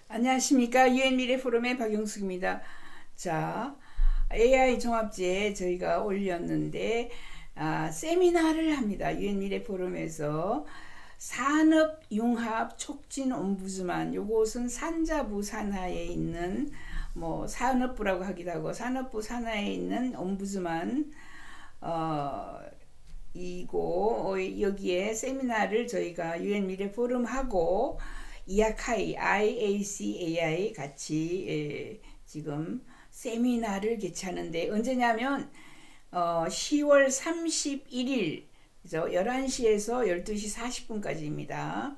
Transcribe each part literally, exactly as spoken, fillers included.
안녕하십니까. 유엔 미래 포럼의 박영숙입니다. 자, 에이아이 종합제 저희가 올렸는데 아, 세미나를 합니다. 유엔 미래 포럼에서 산업융합 촉진 옴부즈만, 요것은 산자부 산하에 있는 뭐 산업부라고 하기도 하고 산업부 산하에 있는 옴부즈만 어, 이고 여기에 세미나를 저희가 유엔 미래 포럼하고 이아카이 아이에이씨에이아이 같이 에, 지금 세미나를 개최하는데 언제냐면 어, 시월 삼십일일 그죠? 열한 시에서 열두 시 사십 분까지입니다.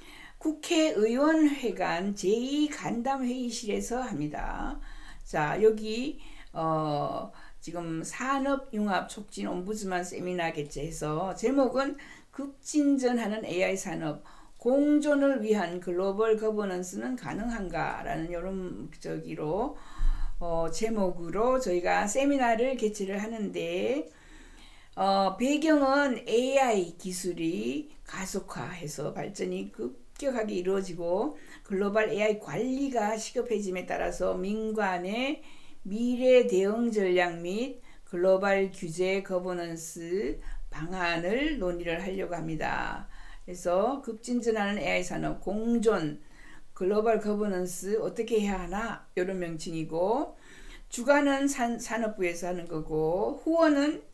국회의원회관 제이 간담회의실에서 합니다. 자, 여기 어, 지금 산업융합 촉진 옴부즈만 세미나 개최해서 제목은 급진전하는 에이아이 산업 공존을 위한 글로벌 거버넌스는 가능한가? 라는 이런 저기로 어, 제목으로 저희가 세미나를 개최를 하는데 어, 배경은 에이아이 기술이 가속화해서 발전이 급격하게 이루어지고 글로벌 에이아이 관리가 시급해짐에 따라서 민관의 미래 대응 전략 및 글로벌 규제 거버넌스 방안을 논의를 하려고 합니다. 그래서 급진전하는 에이아이 산업 공존 글로벌 거버넌스 어떻게 해야 하나 이런 명칭이고, 주관은 산, 산업부에서 하는 거고 후원은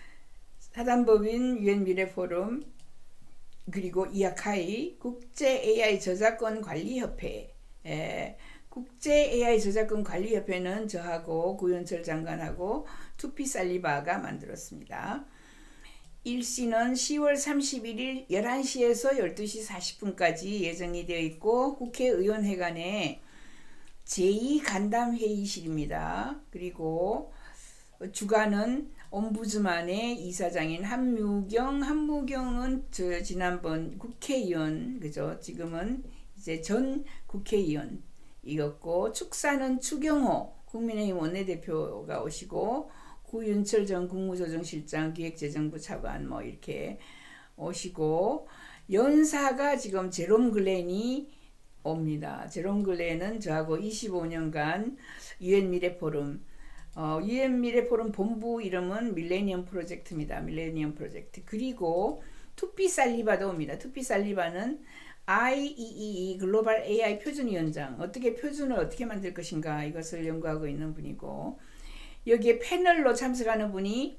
사단법인 유엔 미래 포럼 그리고 이아카이 국제 에이아이 저작권 관리 협회, 에, 국제 에이아이 저작권 관리 협회는 저하고 구윤철 장관하고 투피 살리바가 만들었습니다. 일시는 시월 삼십일일 열한 시에서 열두 시 사십 분까지 예정이 되어 있고 국회의원회관에 제이 간담회의실입니다. 그리고 주관은 옴부즈만의 이사장인 한무경, 한무경은 저 지난번 국회의원, 그죠? 지금은 이제 전 국회의원이었고, 축사는 추경호 국민의힘 원내대표가 오시고, 구윤철 전 국무조정실장 기획재정부 차관 뭐 이렇게 오시고, 연사가 지금 제롬 글렌이 옵니다. 제롬 글렌은 저하고 이십오 년간 유엔 미래 포럼 어, 유엔 미래 포럼 본부 이름은 밀레니엄 프로젝트입니다. 밀레니엄 프로젝트. 그리고 투피 살리바도 옵니다. 투피 살리바는 아이이이이 글로벌 에이아이 표준위원장, 어떻게 표준을 어떻게 만들 것인가 이것을 연구하고 있는 분이고, 여기에 패널로 참석하는 분이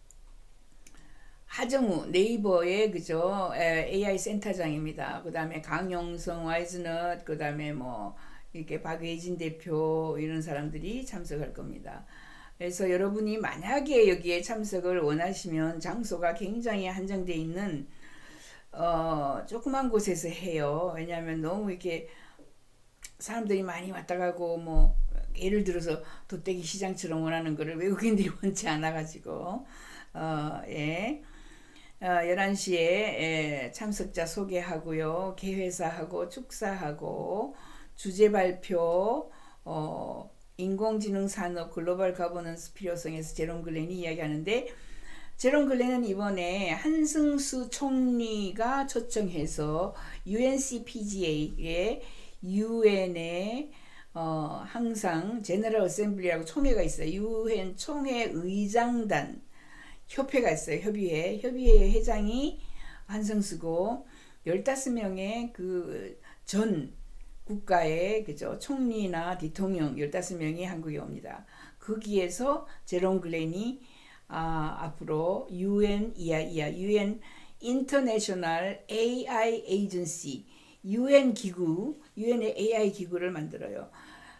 하정우 네이버의 그죠 에이아이 센터장입니다. 그 다음에 강용성 와이즈넛, 그 다음에 뭐 이렇게 박외진 대표 이런 사람들이 참석할 겁니다. 그래서 여러분이 만약에 여기에 참석을 원하시면 장소가 굉장히 한정되어 있는 어, 조그만 곳에서 해요. 왜냐하면 너무 이렇게 사람들이 많이 왔다 가고 뭐 예를 들어서 돗대기 시장처럼 원하는 거를 외국인들이 원치 않아 가지고 어, 예. 어, 열한 시에 예, 참석자 소개하고요. 개회사하고 축사하고 주제 발표, 어, 인공지능 산업 글로벌 거버넌스 필요성에서 제롬 글렌이 이야기하는데, 제롬 글렌은 이번에 한승수 총리가 초청해서 유엔씨피지에이의 유엔의 어, 항상 제너럴 어셈블리라고 총회가 있어요. 유엔 총회 의장단 협회가 있어요. 협의회. 협의회 회장이 한승수고 열다섯 명의 그 전 국가의 그죠 총리나 대통령 열다섯 명이 한국에 옵니다. 거기에서 제롬 글렌이 아, 앞으로 유엔 이아이아 유엔 인터내셔널 에이아이 에이전시 유엔 기구, 유엔의 에이아이 기구를 만들어요.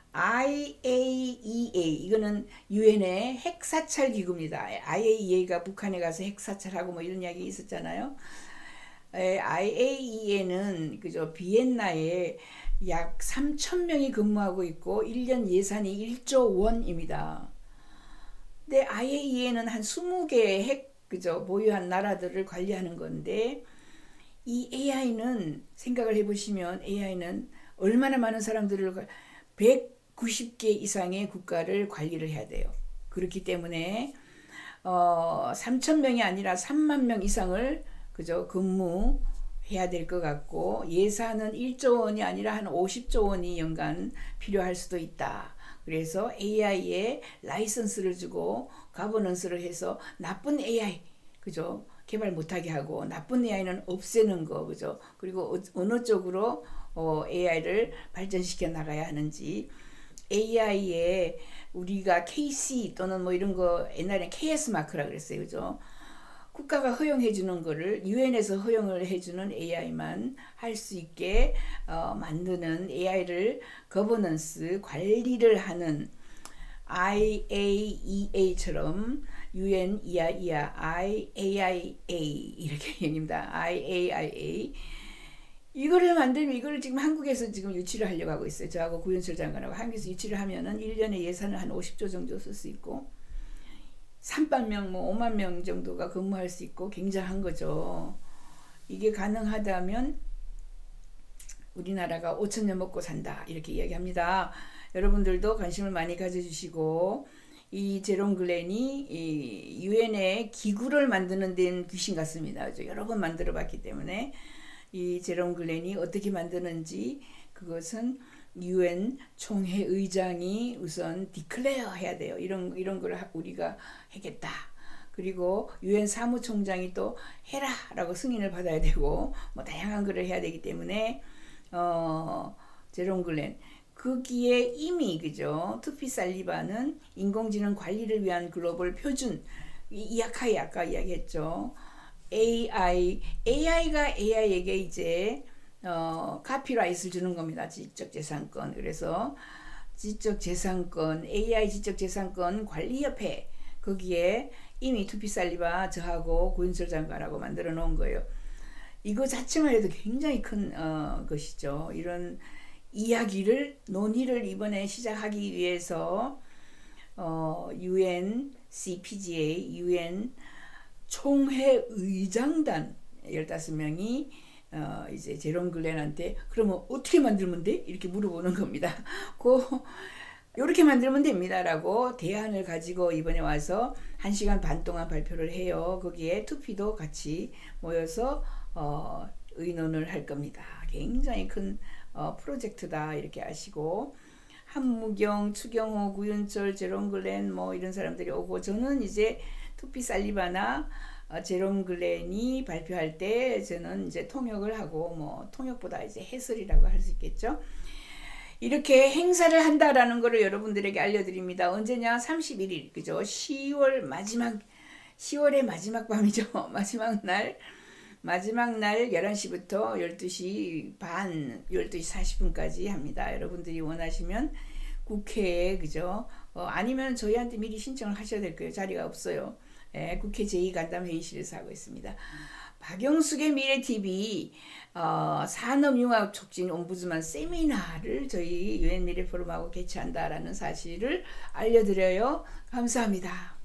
아이에이이에이 이거는 유엔의 핵사찰 기구입니다. 아이에이이에이가 북한에 가서 핵사찰하고 뭐 이런 이야기 있었잖아요. 아이에이이에이는 그죠 비엔나에 약 삼천 명이 근무하고 있고 일 년 예산이 일조 원입니다. 근데 아이에이이에이는 한 스무 개의 핵 그죠 보유한 나라들을 관리하는 건데, 이 에이아이는 생각을 해보시면 에이아이는 얼마나 많은 사람들을 백구십 개 이상의 국가를 관리를 해야 돼요. 그렇기 때문에 어, 삼천 명이 아니라 삼만 명 이상을 그죠 근무 해야 될 것 같고, 예산은 일조 원이 아니라 한 오십조 원이 연간 필요할 수도 있다. 그래서 에이아이에 라이선스를 주고 가버넌스를 해서 나쁜 에이아이, 그죠? 개발 못하게 하고 나쁜 에이아이는 없애는 거, 그죠? 그리고 어느 쪽으로 어, 에이아이를 발전시켜 나가야 하는지, 에이아이에 우리가 케이씨 또는 뭐 이런 거 옛날에 케이에스 마크라 그랬어요, 그죠? 국가가 허용해 주는 거를 유엔에서 허용을 해주는 에이아이만 할 수 있게 어, 만드는 에이아이를 거버넌스 관리를 하는 아이에이이에이처럼 유엔 이하 이하 아이에이아이에이 이렇게 얘기합니다. 아이에이아이에이 이거를 만들면, 이거를 지금 한국에서 지금 유치를 하려고 하고 있어요. 저하고 구윤철 장관하고 한국에서 유치를 하면은 일 년에 예산을 한 오십조 정도 쓸 수 있고 삼만 명, 뭐 오만 명 정도가 근무할 수 있고 굉장한 거죠. 이게 가능하다면 우리나라가 오천 년 먹고 산다 이렇게 이야기합니다. 여러분들도 관심을 많이 가져주시고, 이 제롬 글렌이 이 유엔의 기구를 만드는 데는 귀신 같습니다. 여러 번 만들어 봤기 때문에 이 제롬 글렌이 어떻게 만드는지, 그것은 유엔 총회 의장이 우선 디클레어 해야 돼요. 이런 이런 걸 우리가 하겠다. 그리고 유엔 사무총장이 또 해라라고 승인을 받아야 되고, 뭐 다양한 것을 해야 되기 때문에 어 제롬 글렌 거기에 이미, 그죠? 투피 살리바는 인공지능 관리를 위한 글로벌 표준, 이아카이 아까 이야기했죠. 에이아이, 에이아이가 에이아이에게 이제 어, 카피라이트를 주는 겁니다. 지적재산권. 그래서 지적재산권, 에이아이 지적재산권 관리협회, 거기에 이미 투피 살리바 저하고 구윤철 장관하고 만들어 놓은 거예요. 이거 자체만 해도 굉장히 큰 어, 것이죠. 이런 이야기를, 논의를 이번에 시작하기 위해서 어, 유엔 씨피지에이, 유엔 총회 의장단 열다섯 명이 어, 이제 제롬 글렌한테 그러면 어떻게 만들면 돼? 이렇게 물어보는 겁니다. 그 이렇게 만들면 됩니다 라고 대안을 가지고 이번에 와서 한 시간 반 동안 발표를 해요. 거기에 투피도 같이 모여서 어, 의논을 할 겁니다. 굉장히 큰 어, 프로젝트다 이렇게 아시고, 한무경, 추경호, 구윤철, 제롬 글렌 뭐 이런 사람들이 오고, 저는 이제 투피 살리바나 어, 제롬 글렌이 발표할 때 저는 이제 통역을 하고, 뭐 통역보다 이제 해설이라고 할 수 있겠죠. 이렇게 행사를 한다라는 것을 여러분들에게 알려드립니다. 언제냐? 삼십일일, 그죠? 시월 마지막, 시월의 마지막 밤이죠. 마지막 날, 마지막 날 열한 시부터 열두 시 반, 열두 시 사십 분까지 합니다. 여러분들이 원하시면 국회에, 그죠? 어, 아니면 저희한테 미리 신청을 하셔야 될 거예요. 자리가 없어요. 예, 국회 제이 간담 회의실에서 하고 있습니다. 박영숙의 미래티비 어, 산업융합 촉진 옴부즈만 세미나를 저희 유엔 미래포럼하고 개최한다라는 사실을 알려드려요. 감사합니다.